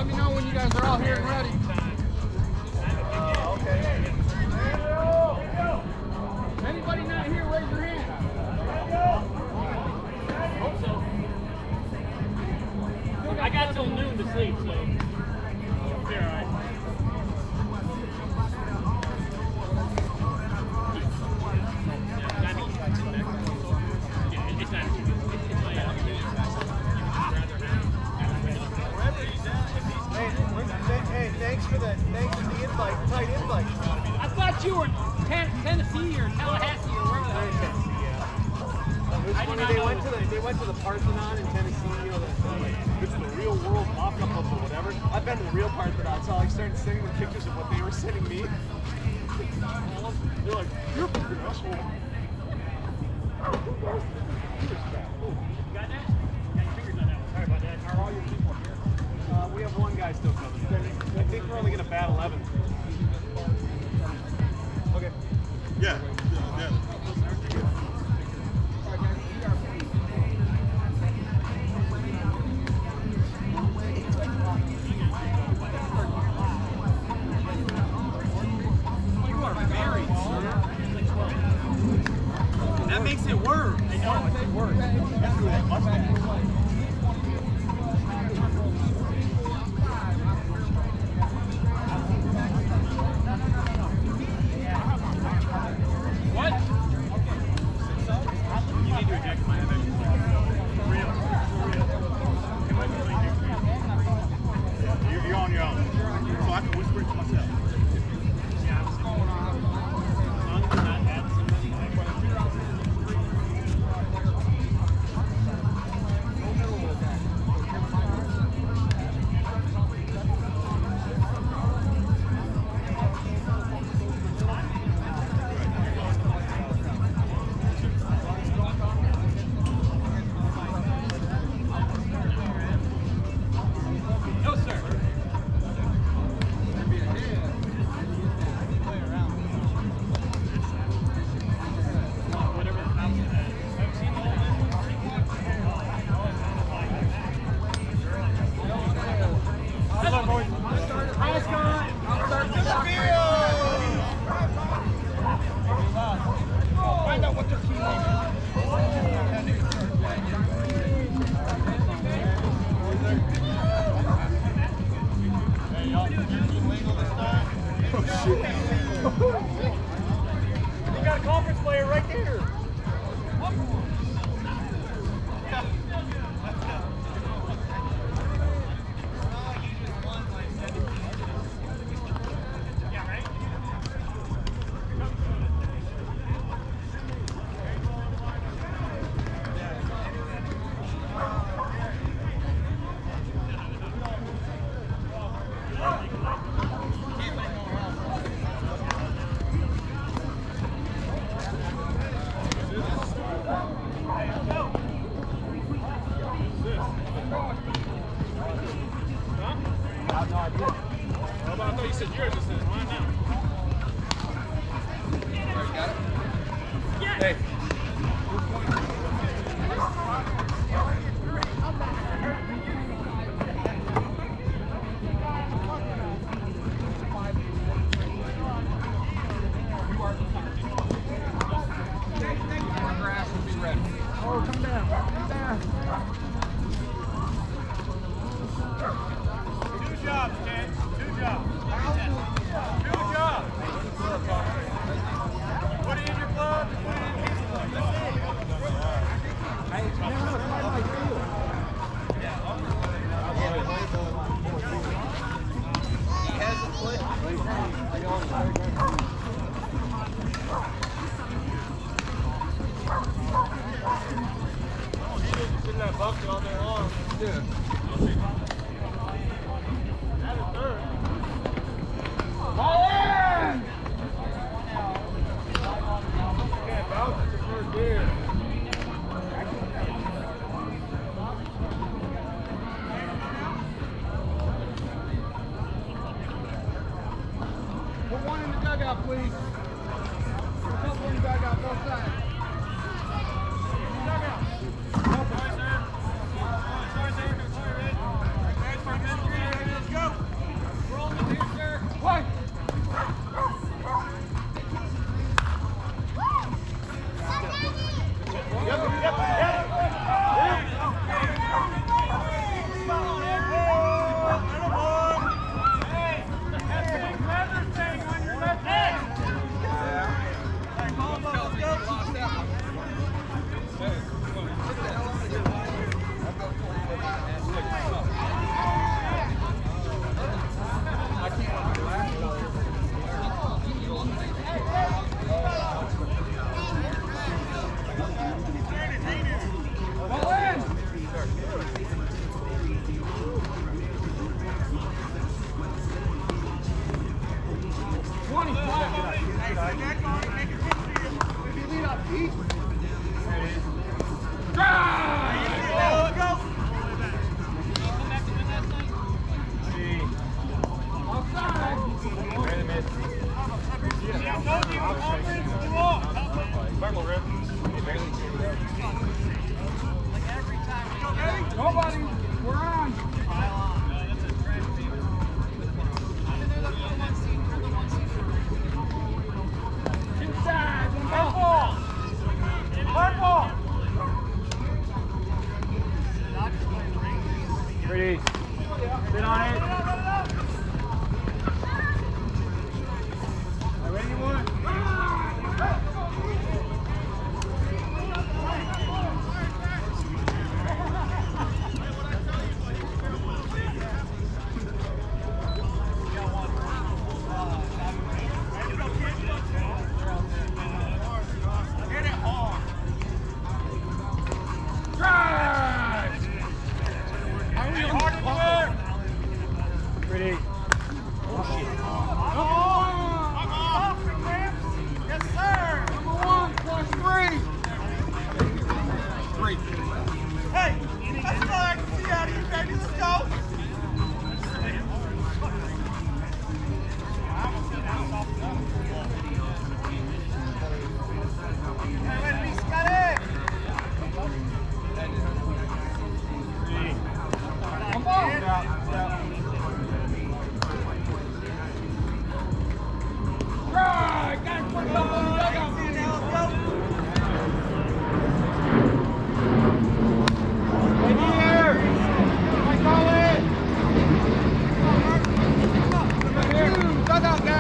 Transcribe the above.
Let me know when you guys are all here and ready. Okay. Anybody not here, raise your hand. Hope so. I got till noon to sleep, so it'll be all right. Hey, thanks for the invite, tight invite. I thought you were Tennessee or Tallahassee or wherever the hell. Tennessee, yeah. They went to the Parthenon in Tennessee, you know, this is the real world mock-up of or whatever. I've been to the real Parthenon, so I started sending them pictures of what they were sending me. They're like, you're a fucking asshole. You got that? Got your fingers on that one. Sorry about that. Are all your people here? We have one guy still coming. I think we're only going to bat 11. Okay. Yeah. That makes it worse. I know, it's worse. What? You need to eject my head. You're on your own. So I can whisper it to myself. No, sir. Find out what their team You got a conference player right there. I thought you said yours. It says mine now. All right, got it? Yeah. Hey. Grass will be ready. Oh, come down. Come down. Two jobs, Ken. Two jobs. Two jobs. Put it in your glove. Put it in his glove. He hasn't played. He's in that bucket all day long. Yeah. Ball in! Can't bounce it the first year. Put one in the dugout, please. Put a couple in the dugout, both sides. Sorry, sir. Sorry, sir. Sorry, Red. Let's go. 3. Hey, that's all I can see out of you, baby. Let's go. Come on. Right, got to put it up on the dugout. In here. I call it. Dugout,